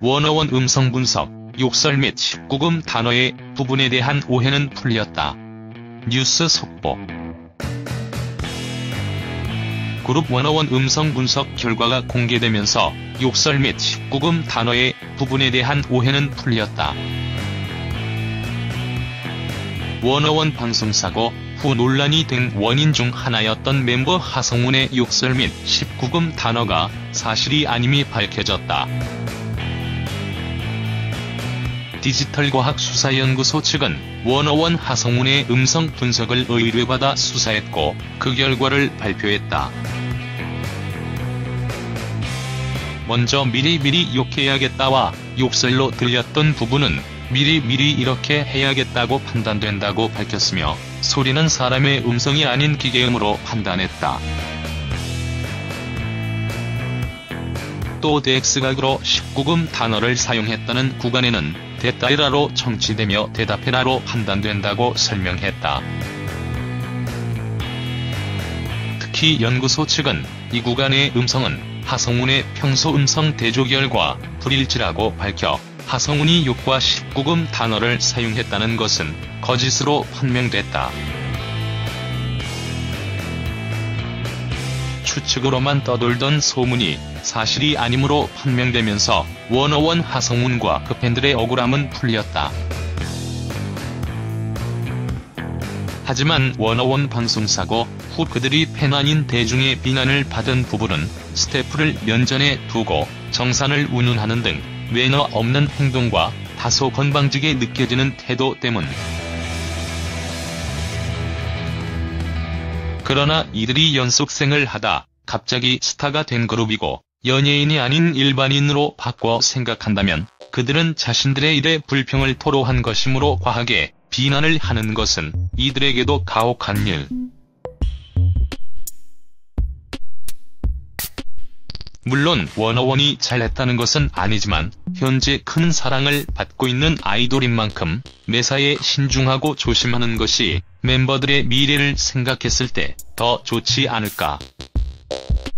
워너원 음성 분석, 욕설 및 19금 단어의 부분에 대한 오해는 풀렸다. 뉴스 속보. 그룹 워너원 음성 분석 결과가 공개되면서 욕설 및 19금 단어의 부분에 대한 오해는 풀렸다. 워너원 방송사고 후 논란이 된 원인 중 하나였던 멤버 하성운의 욕설 및 19금 단어가 사실이 아님이 밝혀졌다. 디지털과학수사연구소 측은 워너원 하성운의 음성 분석을 의뢰받아 수사했고 그 결과를 발표했다. 먼저 미리 욕해야겠다와 욕설로 들렸던 부분은 미리 이렇게 해야겠다고 판단된다고 밝혔으며 소리는 사람의 음성이 아닌 기계음으로 판단했다. 또 대X각으로 19금 단어를 사용했다는 구간에는 대따이라로 청취되며 대답해라로 판단된다고 설명했다. 특히 연구소 측은 이 구간의 음성은 하성운의 평소 음성 대조결과 불일치라고 밝혀 하성운이 욕과 19금 단어를 사용했다는 것은 거짓으로 판명됐다. 추측으로만 떠돌던 소문이 사실이 아니므로 판명되면서 워너원 하성운과 그 팬들의 억울함은 풀렸다. 하지만 워너원 방송사고 후 그들이 팬 아닌 대중의 비난을 받은 부분은 스태프를 면전에 두고 정산을 운운하는 등 매너 없는 행동과 다소 건방지게 느껴지는 태도 때문. 그러나 이들이 연속생을 하다 갑자기 스타가 된 그룹이고 연예인이 아닌 일반인으로 바꿔 생각한다면 그들은 자신들의 일에 불평을 토로한 것이므로 과하게 비난을 하는 것은 이들에게도 가혹한 일. 물론 워너원이 잘했다는 것은 아니지만 현재 큰 사랑을 받고 있는 아이돌인 만큼 매사에 신중하고 조심하는 것이 멤버들의 미래를 생각했을 때 더 좋지 않을까.